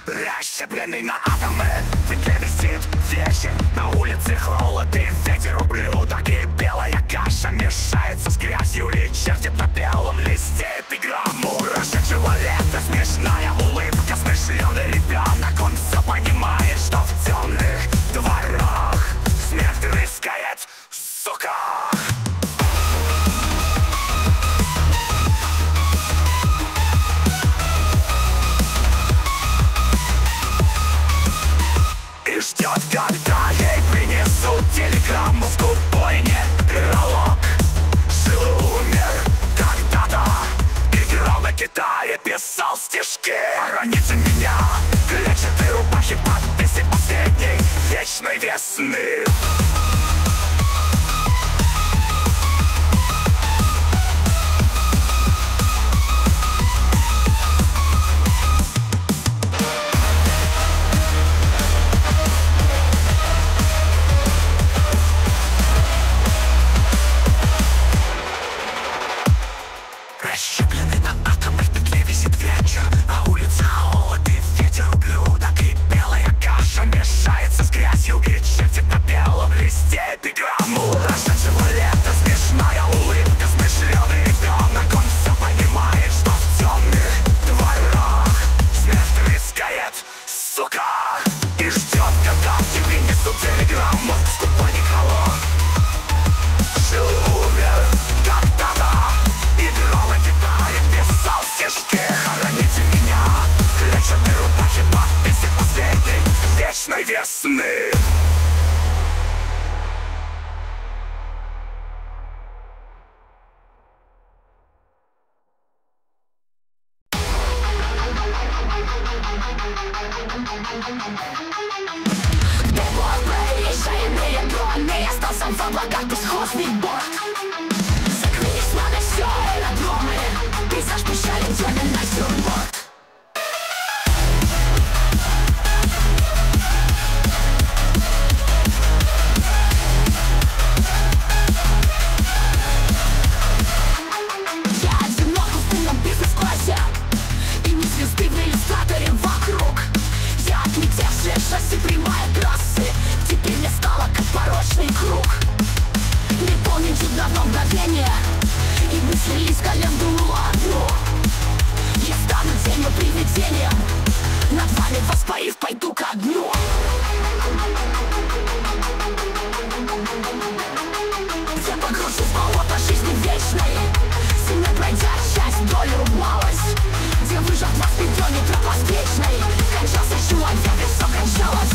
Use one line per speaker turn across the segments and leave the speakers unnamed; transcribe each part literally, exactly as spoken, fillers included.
Расщепленный на атомы, в петле висит вечер. На улице холод и ветер, ублюдок и белая каша мешается с грязью и чертит на белом листе эпиграмму прошедшего лета. Смешная улыбка, смышленый ребенок. Он все понимает, что в темных дворах смерть рыскает, сука. И ждет, когда ей принесут телеграмму в купойне. Пролог. Жил и умер когда-то. Играл на гитаре, писал стишки. Храните меня, клетчатые рубахи, подписи последней вечной весны. Расщепленный на атомы, в петле висит вечер. На улице холод и ветер, ублюдок и белая каша мешается с грязью и чертит на белом листе эпиграмму прошедшего лета. Смешная улыбка, смышленый ребенок. Он все понимает, что в темных дворах смерть рыскает, сука. И ждет, когда тебе несут телеграмму в купойник. Холод. Жил и умер когда-то. Играл на гитаре, писал стишки. Храните меня, клетчатые рубахи, подписи последней вечной весны. Бывал проезжаемые дроны, остался в облаках бесхозный борт. Закрылись на все аэродромы, пейзаж печален, черный натюрморт. Я одинок в пустынном бизнес-классе, и не звезды в иллюстраторе вокруг. Я отлетевшая шасси, прямая трассы, теперь мне стало как порочный круг. Не помню чудного мгновения, и мы слились в календулу одну. Я стану тенью, привидением, над вами воспарив, пойду ко дну. Я погружусь в болото жизни вечной, сильно пройдя часть, долю, малость. Где выжил в воспитании тропа вечной, кончался человек, и все кончалось.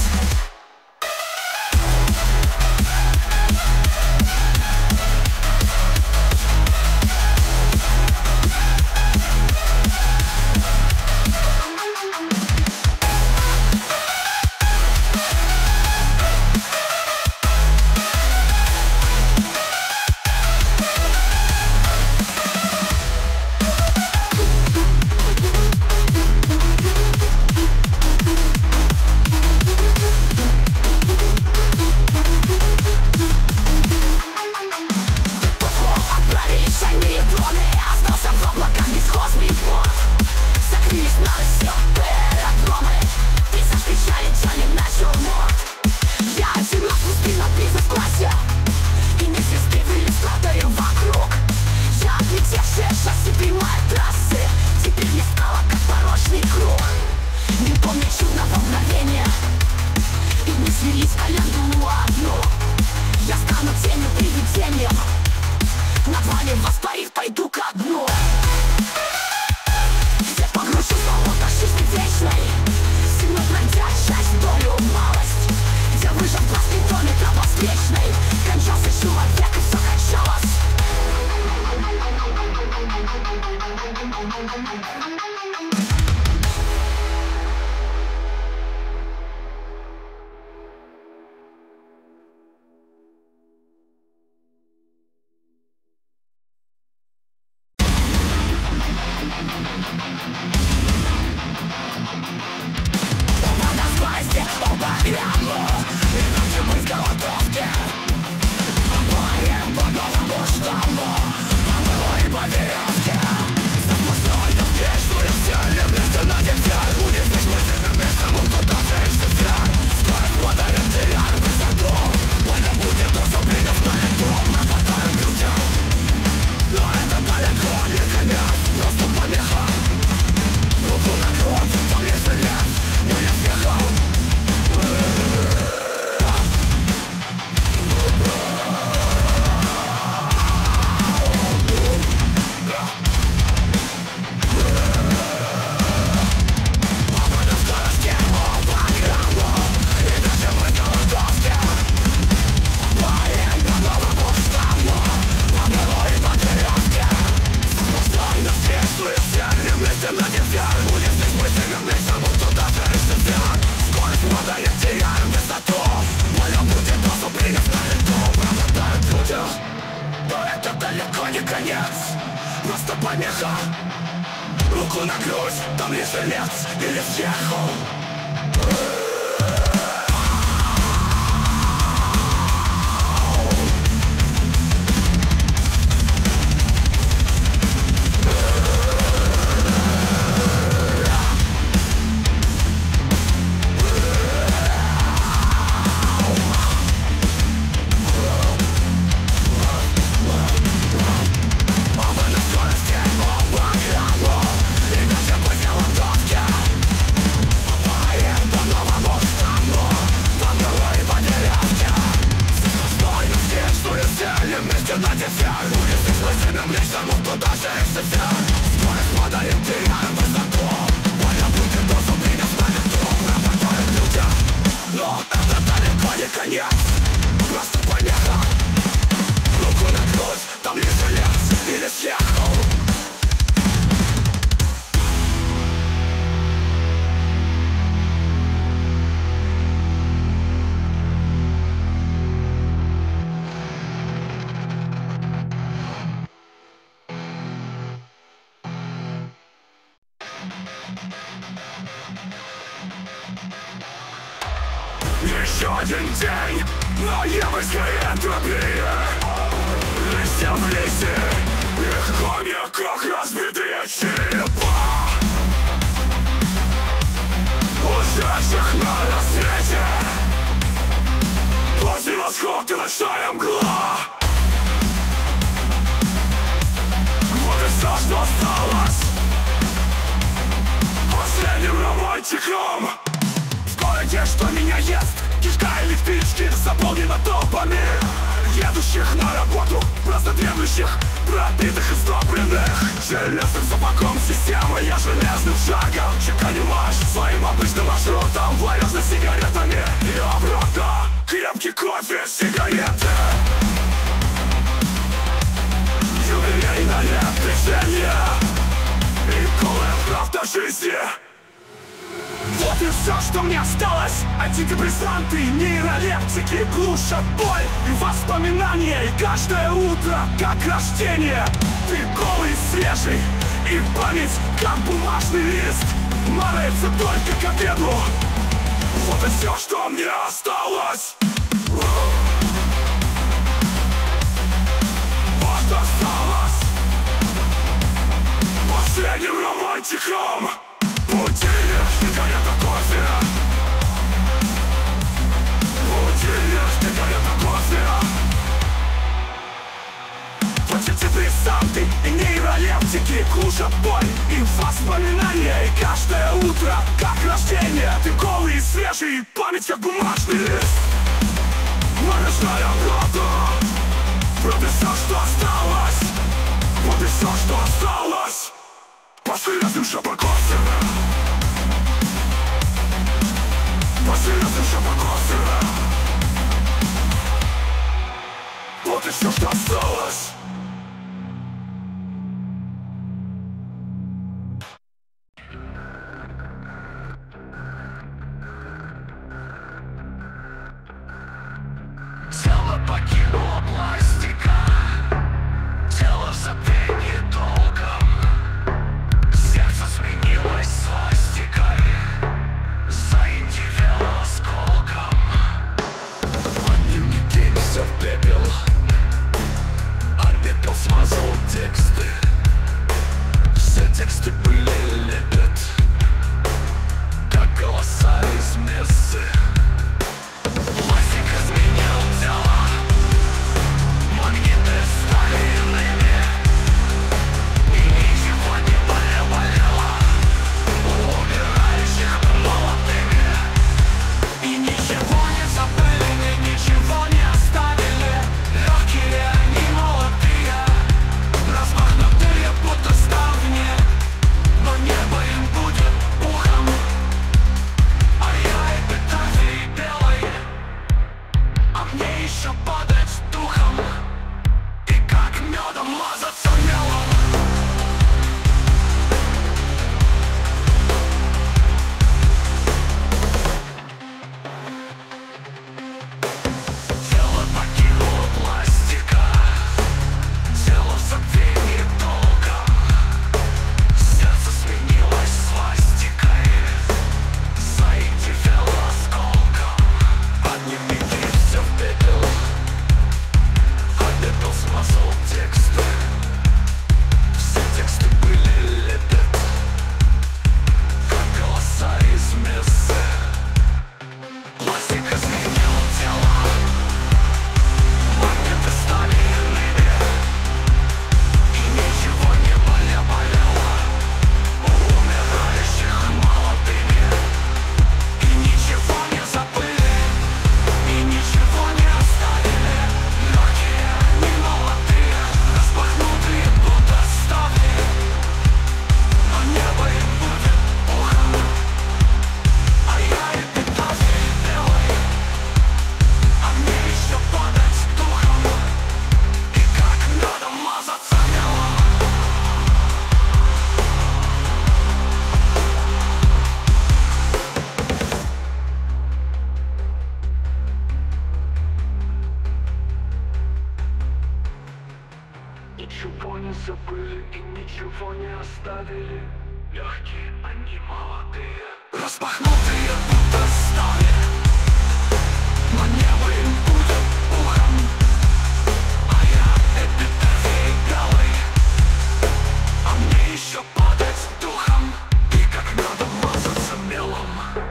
Веревки, запускай до конец, просто помеха. Руку на грудь, там лишь жилец или сверху. Просто помеха. Руку на грудь, там лишь жилец или сверху. Еще один день ноябрьской энтропии. Листья в лесе, их комья, как разбитые черепа. Ушедших на рассвете, после восхода ночная мгла. Вот и все, что осталось последним романтиком. В городе, что меня ест, кишка электрички заполнена толпами едущих на работу, просто дремлющих, пробитых и стопленных железным сапогом системы. Я железным шагом чеканю марш своим обычным маршрутом, влажно сигаретами и обратно. Крепкий кофе, сигареты, юбилейное движение и голая правда жизни. Вот и все, что мне осталось. Антидепрессанты, нейролептики глушат боль и воспоминания. И каждое утро, как рождение, ты голый, свежий, и память, как бумажный лист, мается только к обеду. Вот и все, что мне осталось. Вот осталось последним романтиком. Будильник, сигарета, кофе. Будильник, сигарета, кофе. Антидепрессанты и нейролептики глушат боль и воспоминания. И каждое утро, как рождение, ты голый и свежий, и память, как бумажный лист. Ночная правда. Вот и все, что осталось. Вот и все, что осталось. Последний шапок кофе. Последний шапок кофе. Вот и все, что осталось. Тело покинуло пластика. Тело в забвении долгом. Сердце сменилось свастикой, заиндивело осколком. Под дневники все в пепел. Орбит Ничего не забыли и ничего не оставили. Легкие, они молодые, распахнутые будто стали, но небо им будет пухом, а я эпитафией голый, а мне еще падать духом, и как надо мазаться мелом.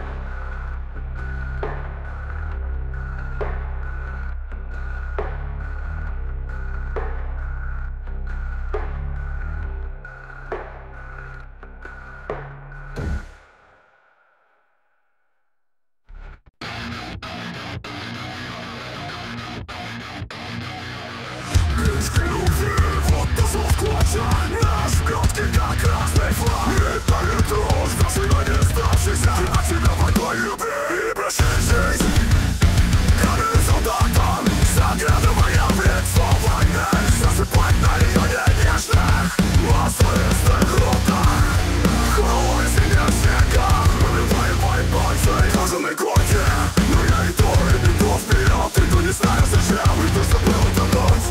Вот дозвол в клочья, наш кроткий как красный флаг. И повернул, навсегда не оставшийся, от тебя войной любви и прощай жизнь. Каменным солдатом, заглядывая в лицо войны, засыпать на ее нежных, маслистых руках. Холой синяя снега, выбивая бойбойцы, кожаной коте. Но я иду, и иду вперед, иду не знаю зачем, иду, чтобы утонуть.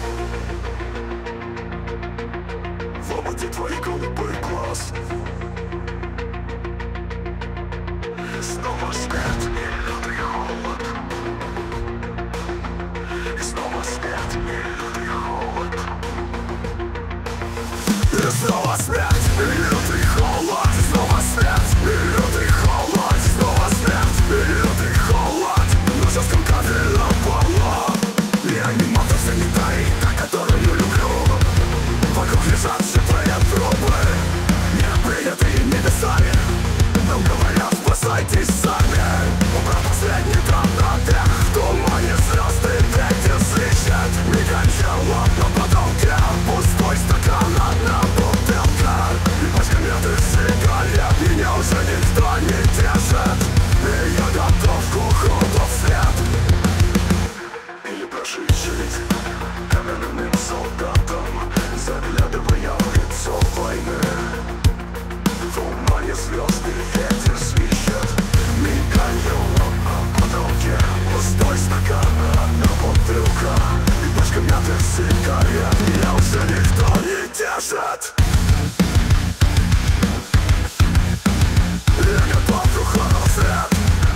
В омуте твоих голубых глаз снова смерть и лютый холод. И снова смерть и лютый холод. И снова смерть и лютый холод. И снова смерть и лютый холод. И снова смерть и лютый холод. Но сейчас капельно пола. Я не могу санитарий, та, которую люблю. Вокруг лежат живые трупы, не принятые небесами. Нам говорят, спасайтесь сами. Убрал последний дрон на тех, в тумане звезды ветер свечет. Мигающего на потолке пустой стакан, одна бутылка и пачка мятых сигарет. Меня уже никто не держит, и я готов к уходу вслед. Или прожить жизнь каменным солдатом, заглядывая в лицо войны. В тумане звезды ветер свищет, миганье на потолке. Пустой стакан, одна бутылка и пачка мятых сигарет. Меня уже никто не держит, я готов к уходу вслед.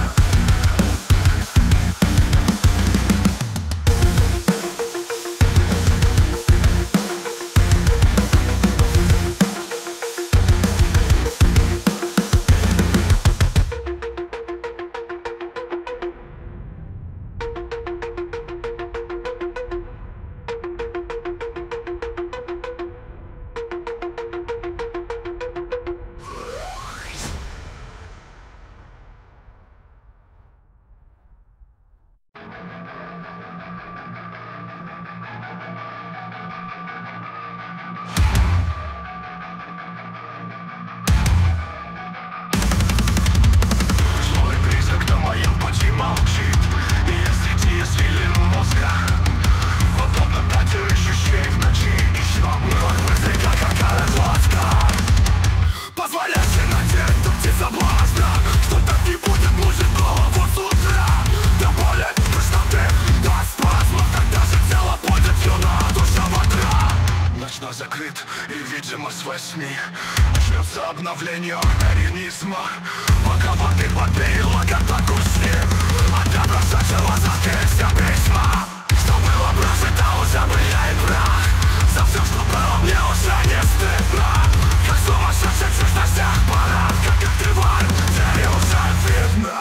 Закрыт и видимость во сне. Начнется обновление организма, пока воды подбила катаку сне. От прошедшего закрылся письма. Что было прожито, уже были и прах. За все, что было, мне уже не стыдно. Как сумасшедший чушь на всех парах, как ты тварь, тебе уже видно.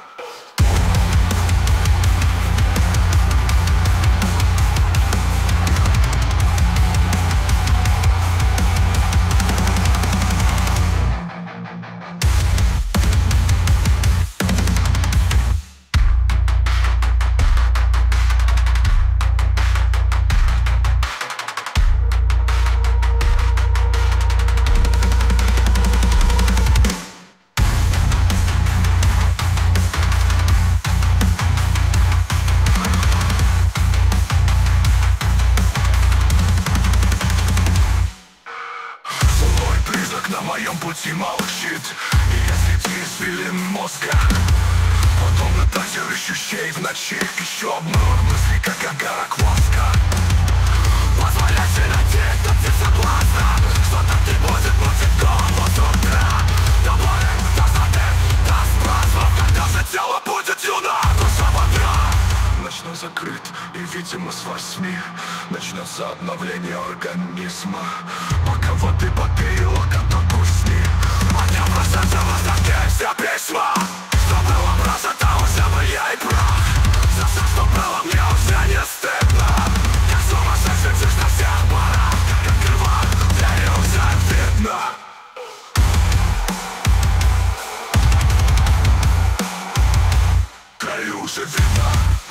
На моем пути молчит, и если ты извилин мозга, подобно тазирующей в ночи, еще обманут мысли, как огарок воска. Позволяйте надеяться. закрыт, и, видимо, с восьми начнется обновление организма. Пока воды попей, локоток усни. От непроцентного вся письма. Что было просто, то уже моя и прах. За все, что было, мне уже не стыдно. Как сумасшедший жишь на всех парах. Как открываю, двери уже видно. Краю уже видно.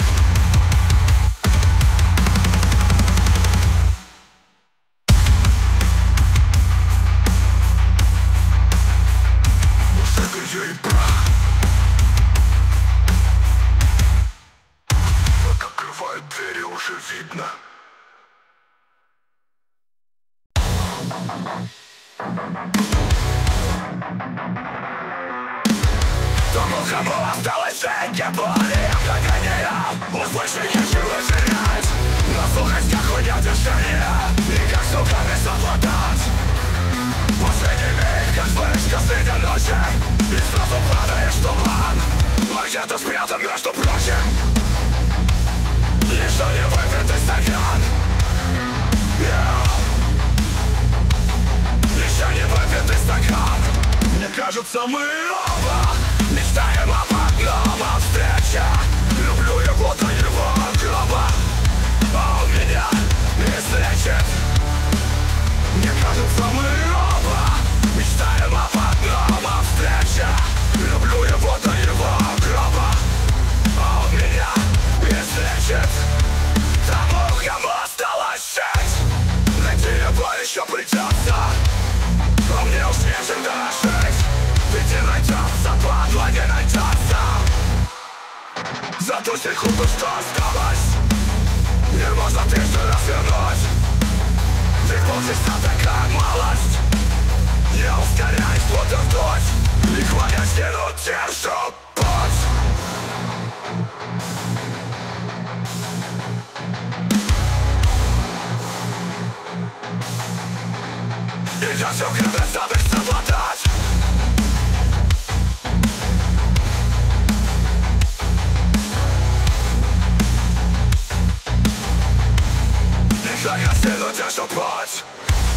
Музыка и прах. Как открывают двери, уже видно. Тому, кому осталось жить, не боли, догоняя. Уж больше нечего терять. Но слухать, как хуйня движения, и как суками совладать. Последний миг, как вспышка среди ночи, и сразу падаешь в туман. А где-то спрятан, между прочим, еще не выпитый стакан. yeah. Еще не выпитый стакан. Мне кажется, мы оба мечтаем об одном встрече. Люблю его до его гроба, а он меня излечит. Мне кажется, мы оба мечтаем об одном встрече. Люблю его до его гроба, а он меня излечит. Тому, кому осталось жить, найти его еще придется. А мне уж нечем дорожить. Ведь не найдется, падла не найдется. За ту секунду, что осталось, не можно трижды развернуть. Ведь полчаса такая малость. Я ускоряюсь, будто вдуть, и хваня стену держу путь. И я все время забыть совладать. И я стену держу путь.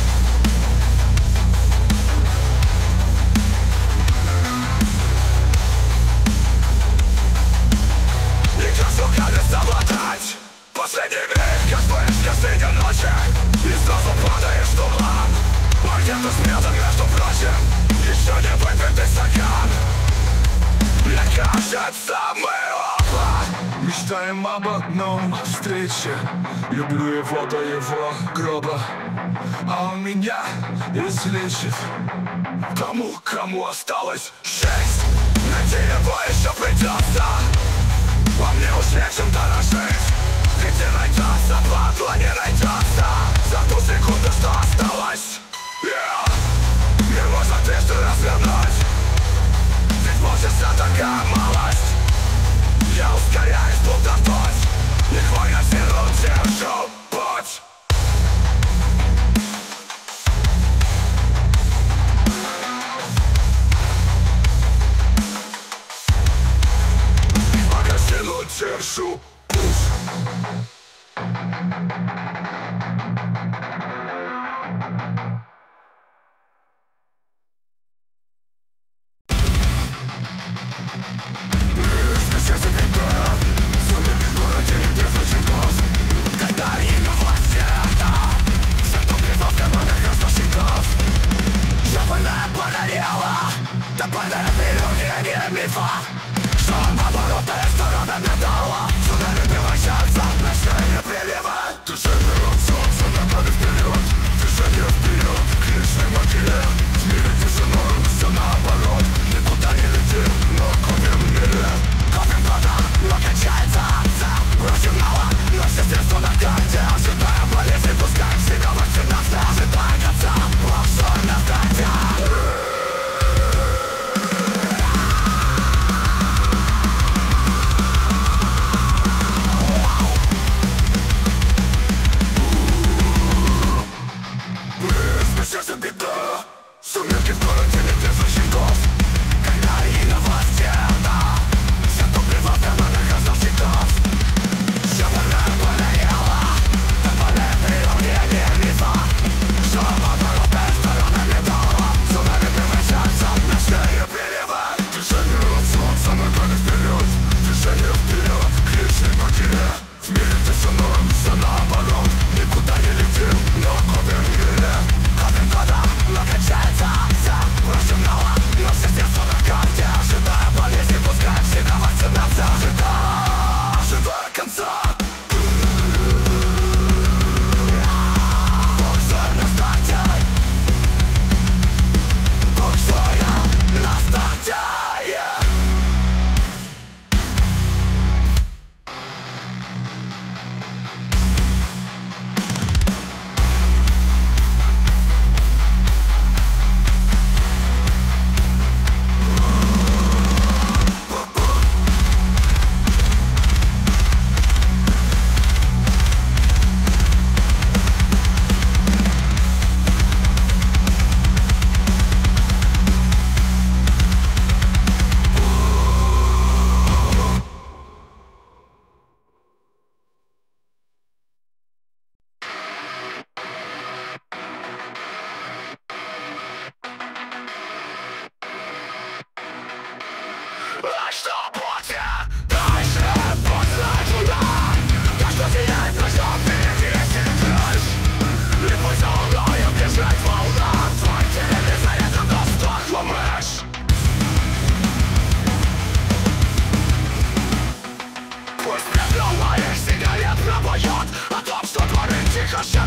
И я все время совладать. Последний миг, как вспышка среди ночи, и сразу падаешь в туман. А где-то спрятан, между прочим, еще не выпитый стакан. Мне кажется, мы оба мечтаем об одном встрече. Люблю его до его гроба, а он меня излечит. Тому, кому осталось жить, найти его еще придется. А мне уж нечем дорожить. Где найдется, падла не найдется. За ту секунду, что осталось, yeah. Не можно трижды развернуть. Ведь полчаса такая малость. Я ускоряюсь, будто вдуть, и хваня стену держу путь. Пока стену держу путь. Топальная пилюня не мифа, что оборотная сторона металла. Сюда любимая сердца, ночная прилива. Душевный рот солнца, нападет.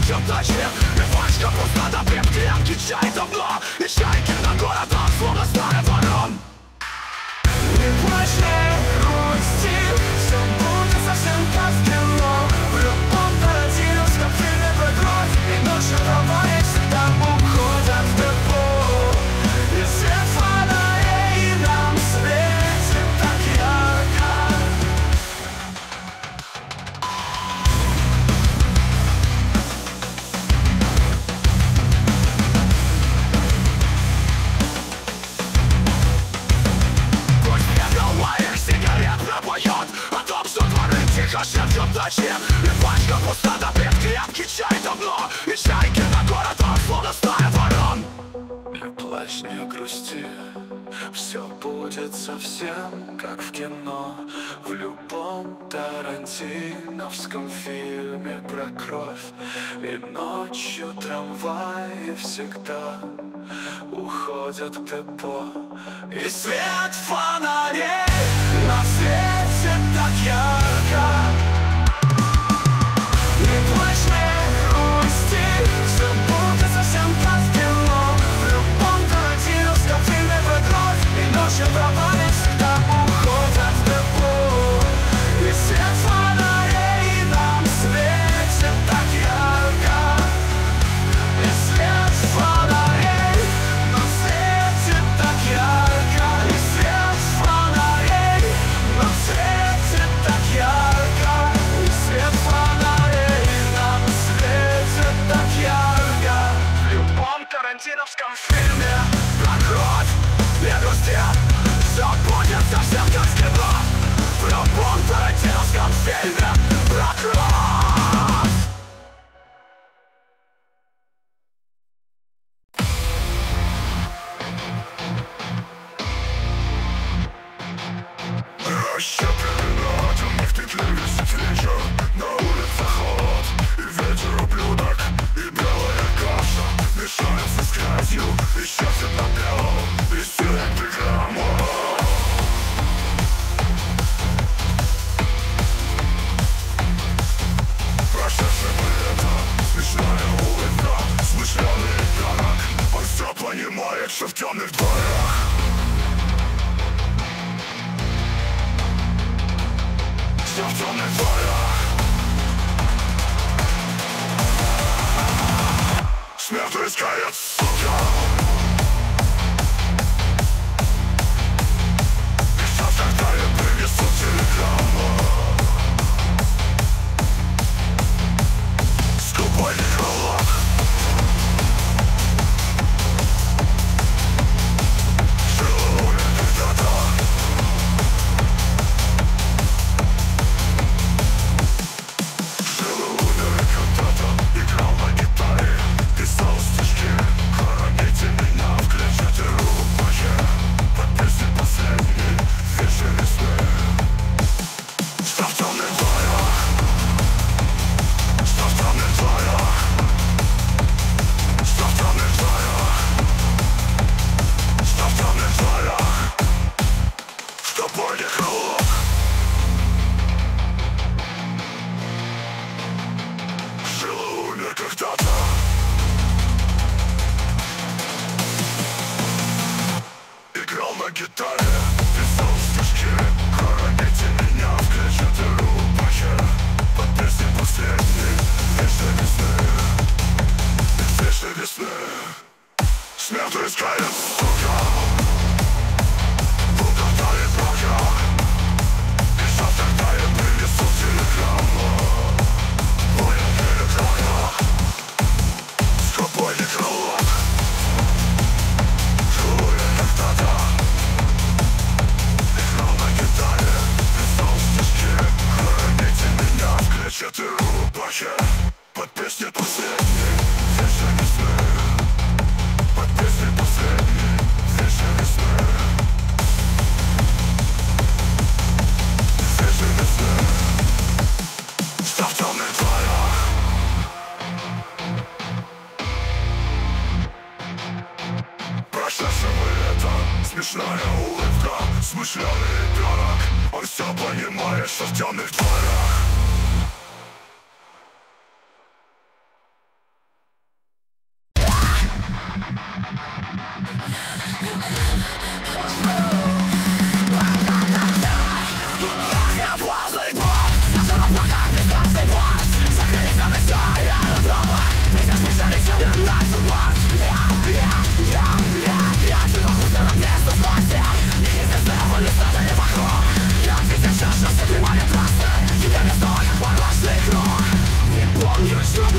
темноте. Реваншка пуста, добрем клетки, чай давно. И чайки на городах, словно стая ворон. Не плачь, не грусти, все будет совсем как в кино. В любом тарантиновском фильме про кровь и ночью трамваи всегда уходят в депо. И свет фонарей нам светит так ярко. О том, что дворы тихо шепчут ночи. И пачка пуста, добрет клетки, чай давно. И чайки на городах, словно стая ворон. Не плачь, не грусти, все будет совсем как в кино. В любом тарантиновском фильме про кровь. И ночью трамваи всегда уходят в депо. И свет фонарей на свете так ярко. Не плачь, не грусти, все будет совсем как в кино. В любом тарантиновском фильме про кровь. И ночью трамваи всегда уходят в депо. И свет фонарей нам светит так ярко. И свет фонарей нам светит так ярко. И свет фонарей нам светит так ярко. И свет фонарей нам светит так ярко. В любом тарантиновском фильме про кровь не грусти, все будет совсем как в кино. В любом тарантиновском фильме про кровь. Расщепленный на атомах, ты висит вечер. На улице холод и ветер ублюдок. И белая каша мешается с грязью. И счастье на белом листе эпиграмма. Прошедшего лета смешная улыбка, смышленый ребенок. Он все понимает, что в темных дворах. Все в темных дворах. Смерть искает, сука. И сейчас, когда я принесу телеграмму, скупой некролог. Жила у меня когда-то. Жила у меня когда-то. Играл на гитаре, писал стишки. Хороните меня в клетчатой рубахе. Под песни последней вечер весны. Что в темных дворах. Что в темных дворах. Что в темных дворах. Что в темных дворах. Что поле крылок. Жила умер когда-то. Играл на гитаре, писал стишки. Хороните меня в клетчатой рубахе. Под песни последней вечной весны. Вечной весны. Смерть искает, сука. Пустота и прах. И сейчас, когда я принесу телеграмму, ой, я перекрахнул. Скупой некролог. Жил я когда-то. Играл на гитаре, писал стишки. Хороните меня в клетчатой рубахе. Под песни последней вечной весны. Под песни последней вечной весны. Вечной весны. Что в темных дворах. Прошедшего лета смешная улыбка, смышленый ребенок. Он все понимает, что в темных дворах.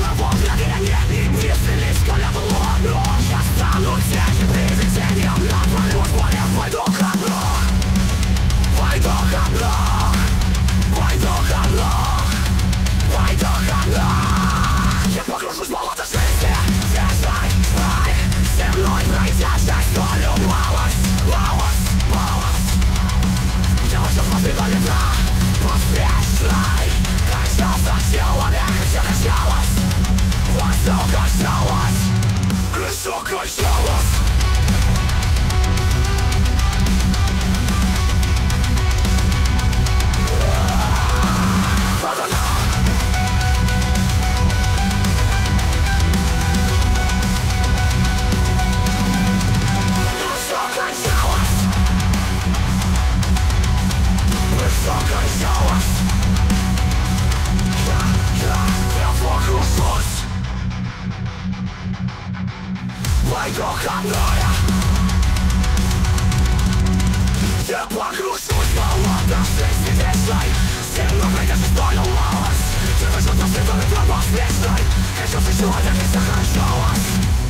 одного мгновения и мысли лишь колебло. Но я стану тенью, привидением, отвалю в поле, пойду ко дну. Пойду ко дну, пойду ко дну, пойду ко дну. Я погружусь в болото жизни, тяжай, ай, земной пройдящей столью малость, малость, малость. Я вышел с мостика ветра, поспешной. Качался человек, все качалось, все качалось, все качалось. Пойду ко дну, я погружусь в болото жизни вечной. Земной пройдящей столью малость. Ты вышел на свет, ветра поспешной. Качался человек, и все качалось.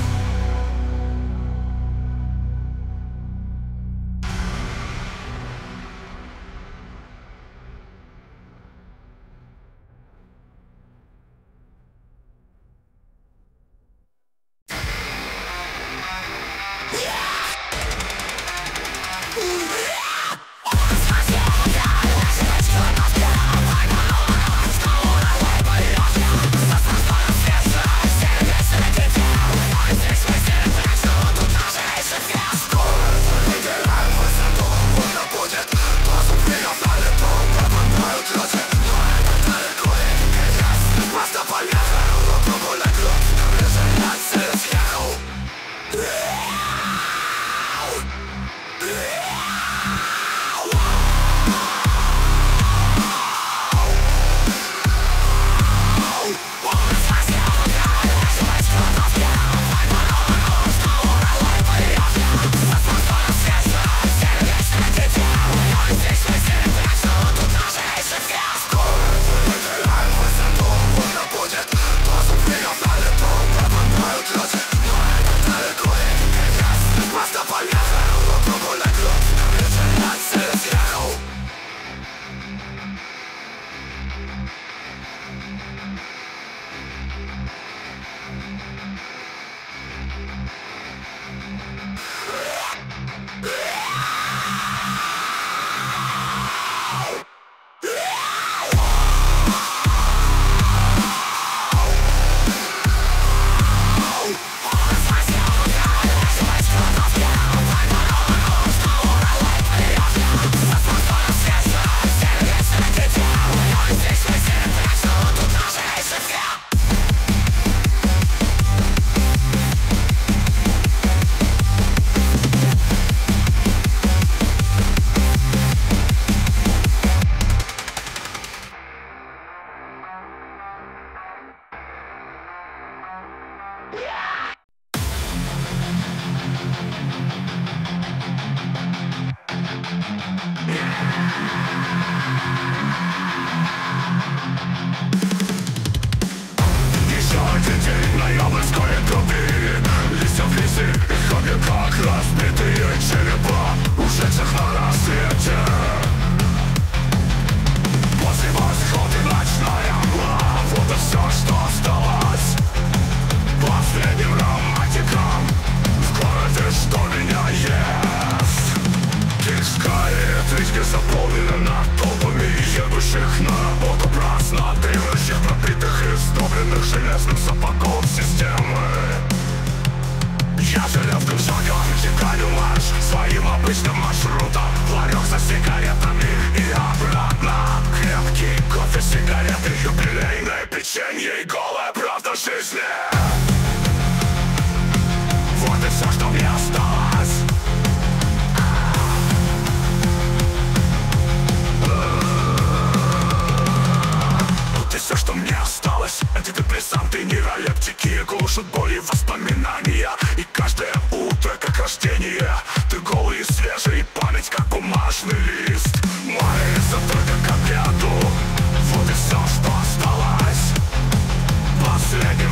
глушат боли воспоминания. И каждое утро как рождение. Ты голый и свежий, память как бумажный лист. Молится только к обеду. Вот и все, что осталось. Последним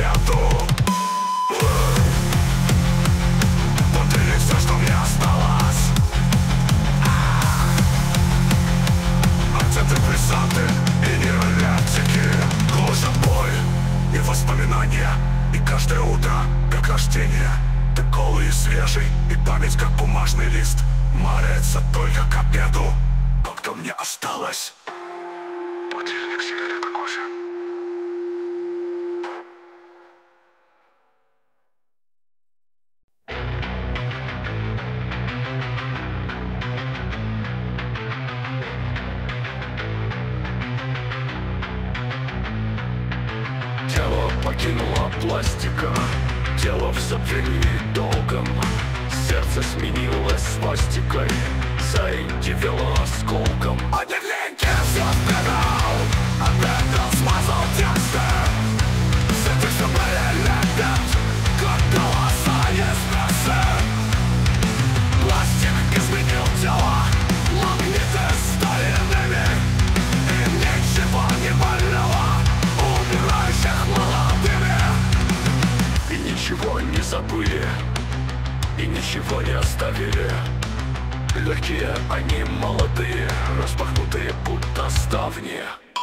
победу. Подарили все, что мне осталось. Антидепрессанты и нейролептики. Глушат боль и воспоминания. И каждое утро, как рождение. Ты голый и свежий, и память, как бумажный лист. Морается только к обеду. То, кто мне осталось. Будильник, сигарета, кофе.
Тело покинуло пластика, тело в забвении долгом. Сердце сменилось свастикой, заиндивело осколком.
Одевленьки все вбирал, обедал, смазал тексты. Сеты все пролепят, как голоса из прессы. Пластик изменил тела, магниты стали иными. И ничего не болело, умирающих молодыми.
И ничего не забыли, и ничего не оставили. Легкие они молодые, распахнутые будто ставни.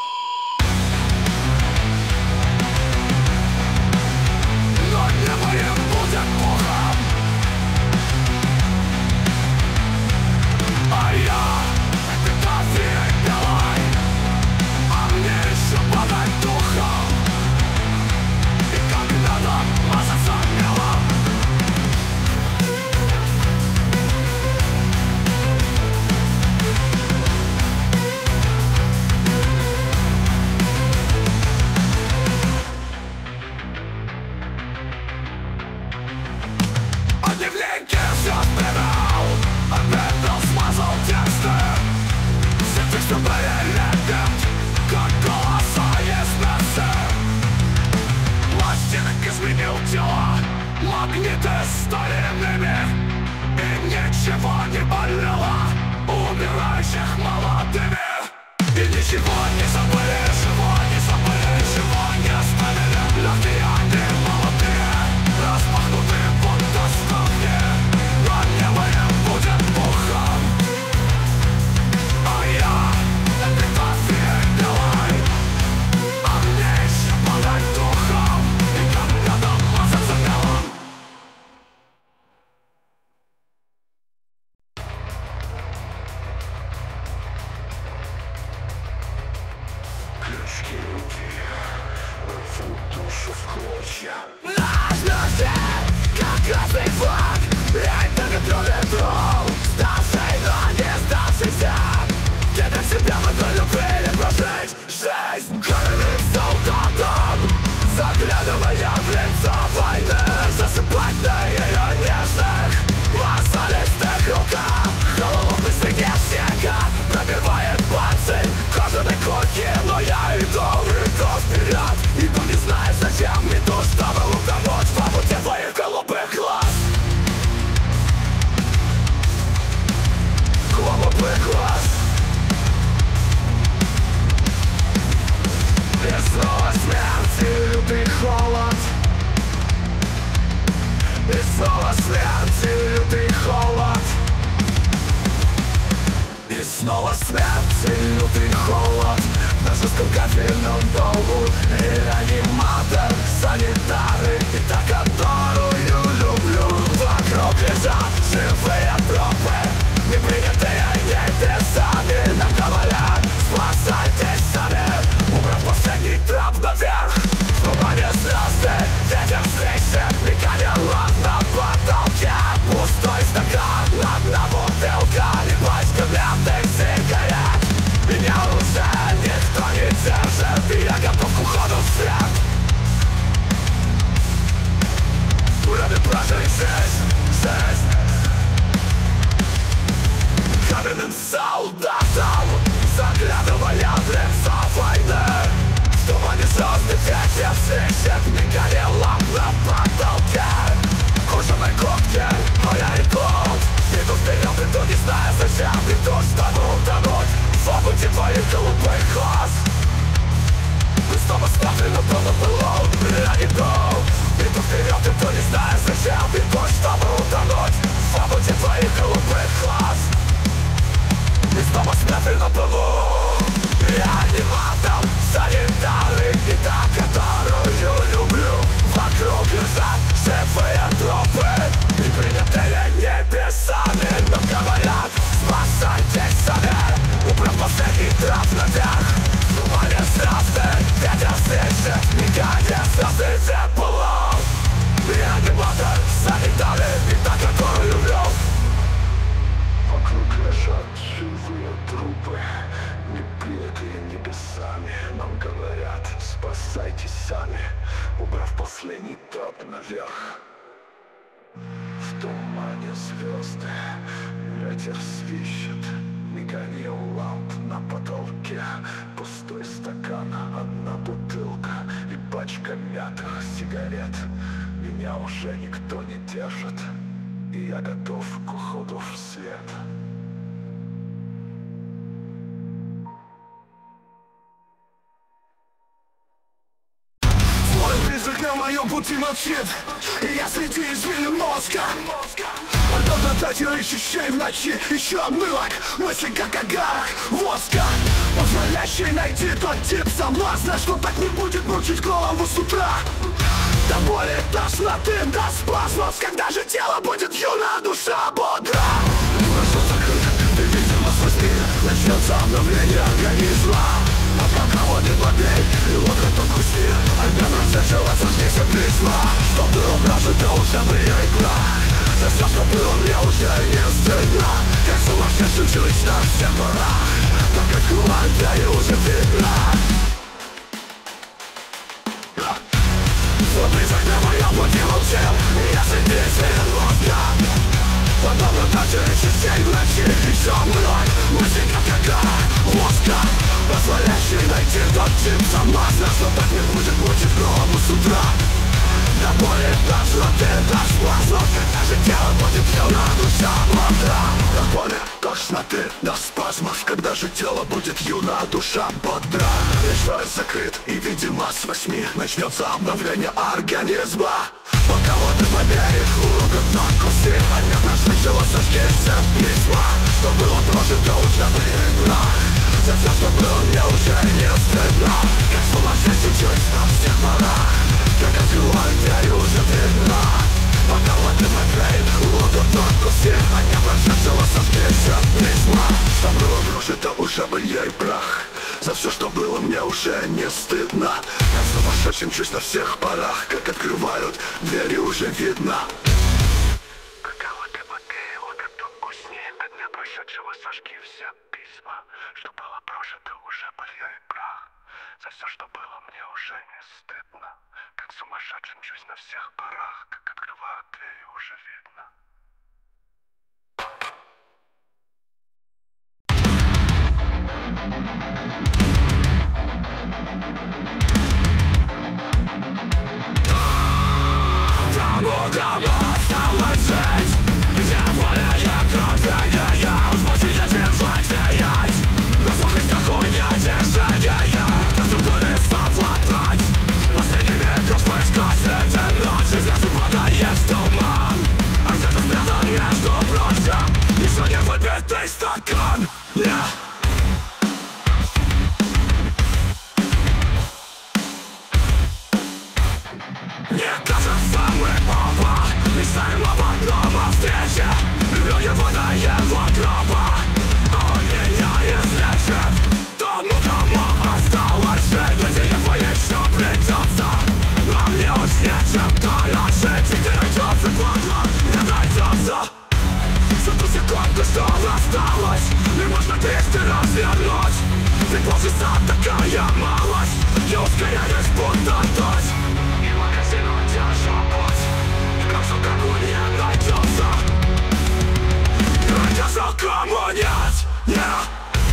Но небо им будет пухом. А я эпитафией белой, а мне еще падать духом. И как надо мазаться мелом. Одевленьки все вбирал, обедал, смазал тексты. Сеты все пролепят, как голоса из прессы. Пластик изменил тела, магниты стали иными. И ничего не болело, умирающих молодыми. И ничего не забыли, чего не забыли, чего не оставили. Легкие они молодые, распахнутые будто ставни. Но небо им будет пухом. А я эпитафией белой, а мне еще падать духом. И как надо мазаться мелом. Клешки руки рвут душу в клочья.
Наш носит, как красный флаг, это контроль дров, ставший, но не сдавшийся. Где-то себя могу любили прожить жизнь каменным солдатом, заглядывая в лицо войны, засыпать на ее нежных мозолистых руках. Голову в среде снега пробивает пальцы кожаной куртки, но я иду, иду вперед, иду не зная зачем, иду, чтобы утонуть в омуте твоих голубых глаз. Голубых глаз. И снова смерть и лютый холод. И снова смерть и лютый холод. И снова смерть и лютый холод. На жестком кафельном полу реаниматор, санитары, и та, которую люблю. Вокруг лежат живые трупы, непринятые небесами. Нам говорят, спасайтесь сами, убрав последний трап наверх. В тумане звезды, ветер встречи, мигание ламп на потолке. Пустой стакан, одна бутылка, и пачка мятных сигарет. Меня уже никто не держит, и я готов к уходу в свет. Ради прожить жизнь, жизнь каменным солдатом, заглядывая в лицо войны. В тумане звезды, ветер встречет, мигание ламп на потолке. Кожаной куртки, но я иду, иду вперед, иду не зная зачем, иду, чтобы утонуть в омуте твоих голубых глаз. И снова ставлю на полу, я иду.
Последний этап наверх. В тумане звезды, ветер свищет, мигание ламп на потолке. Пустой стакан, одна бутылка и пачка мятых сигарет. Меня уже никто не держит, и я готов к уходу в свет. Призрак на моем пути молчит, и я среди извилин мозга. Подобно тратил ищущей в ночи еще обмылок, мысли как агарок воска, позволяющий найти тот тип соблазна, что так не будет мучить голову с утра. До боли, тошноты, до спазмов, когда же тело будет юна, душа бодра. Глаза закрыты, ты, видимо, с восьми начнется обновление организма. А пока вот не побей, и вот это куси, обмен разрешиваться здесь от письма. Что было прожито, уже влияет прах. За все, что было, мне уже не стыдно. Как сумасшедшим жить на всех порах, так как кулак и уже видно. Свой призрак на моем пути молчал, и я среди извилин мозга. Подобно также частей в ночи, еще мной мысли как агарок воска, позволяющий найти тот тип соблазна, что так не будет мучить голову с утра. До боли, тошноты, до спазмов, когда же тело будет юна, душа бодра. До боли, тошноты, до спазмов, когда же тело будет юна, душа бодра. Лишь закрыт, и видимо с восьми начнется обновление организма. Пока вот и побег, уроков на куси, понятно, что чего сожгется письма. Что было прожито, уже влияет прах. За все, что было, мне уже не стыдно. Как сумасшедший чуть на всех порах, как открывают двери, уже видно. Пока вот и побег, уроков на куси, понятно, что чего сожгется письма. Что было прожито, уже влияет прах. За все, что было, мне уже не стыдно. Как сумасшедшим чуть на всех парах, как открывают двери, уже видно. Пока вот и побей, вот это усни, от дня прошедшего сожги все письма. Что было прожито, уже влияет прах. За все, что было, мне уже не стыдно. Как сумасшедшим чуть на всех парах, как открывают двери, уже видно. Кому осталось жить, где воля я кровь, я успокоить один злой терять. Но слушать какую не держание, на структуре совладать. Последними кружкой сквозь эти ночи, здесь выпадает туман. А где-то спрятан между прочим еще не выпитый стакан. Yeah. Мне кажется, мы оба мечтаем об одном встрече. Люди выдают его гроба, а он меня излечит. Тому, кому осталось жить, где его еще придется. А мне уж нечем дорожить, и где найдется глаза, не найдется. За ту секунду, что осталось, не можно двести развернуть. Ведь полчаса такая малость, и ускоряюсь будто дождь. Как же кому не найдется, найдется кому нет, yeah.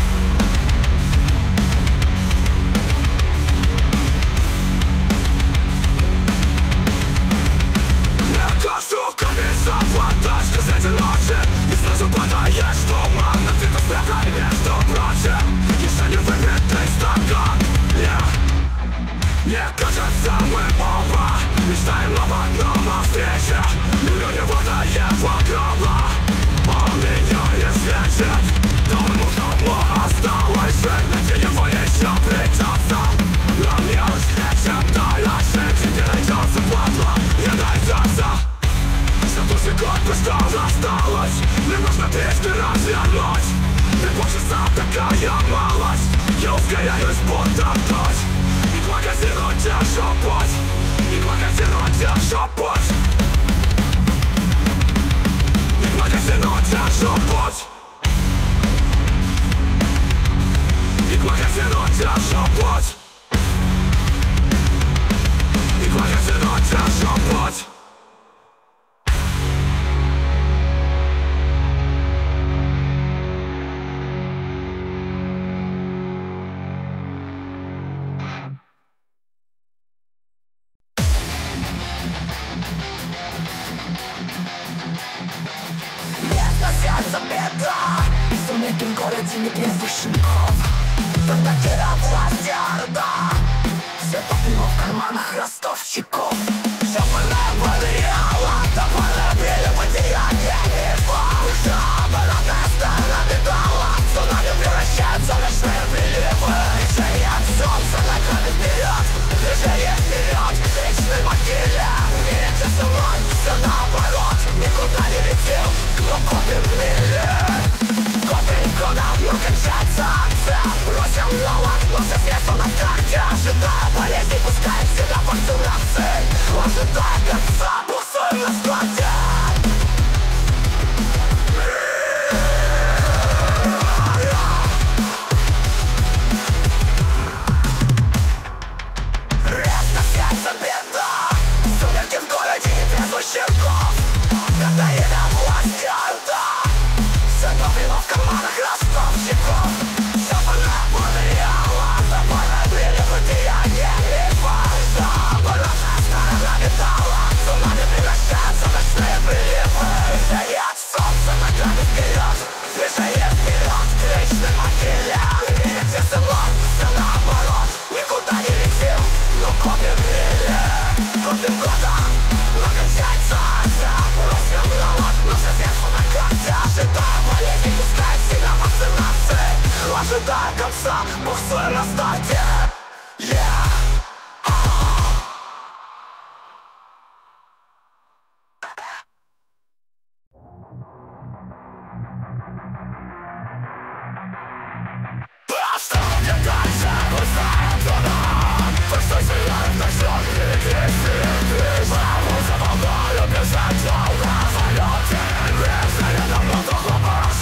Мне кажется, комиссия фантастика среди ночи, и сразу подаешь туман, но ты то спрятай между прочим еще не выпитый стакан, yeah. Мне кажется, мы оба мечтаем об одном встрече. Люди выдают его гроба, он меня излечит. Тому, кому осталось жить, найти его еще придется. Но мне уж нечем дорожить, где найдется падла, не найдется. За ту секунду, что осталось, мне нужно двести развернуть. Ведь полчаса такая малость, я ускоряюсь будто дождь. И к магазину держу путь, и к магазину держу путь, и к магазину держу путь.
городе не без щенков. Тогда терял власть орда. Все топило в карманах ростовщиков. Шапальная подъела, топорная били потеряние. И уже оборотная сторона металла. Цунами превращаются в ночные приливы. Движение от солнца ногами вперед. Движение вперед, к вечной могиле. Мир часовой, все наоборот. Никуда не летел, кто копит мили. Копит никуда, но кончается акция. Бросил налог, но все средства на карте. Ожидая болезни, пускай себя вакцинации. Ожидая конца, пустой на складе. Щенков, когда еда власть орда. Все топило в карманах ростовщиков. Шапальная подъела, топорная били потеряние. И уже оборотная сторона металла. Цунами превращаются в ночные приливы. Движение от солнца ногами вперед. Движение вперед, к вечной могиле. Мир тяжело, все наоборот. Никуда не летим, но копим мили. Копим года, но кончается акция. Бросил налог, но все средства на карте. Ожидая болезни, пускай себя вакцинации. Ожидая конца, буксуя на старте. Yeah. Оставьте дальше, пускай туда. Постой себя в ночном регистре. Живу за волною бежать долго. Залеты, везде давно тухлопаш.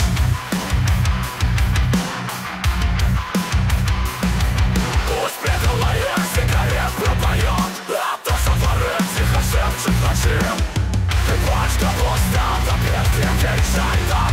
Пусть придумая сигарет пропоет. А то со дворы тихо шепчет ночи. Ты пачка пуста, запрет крепкий чай.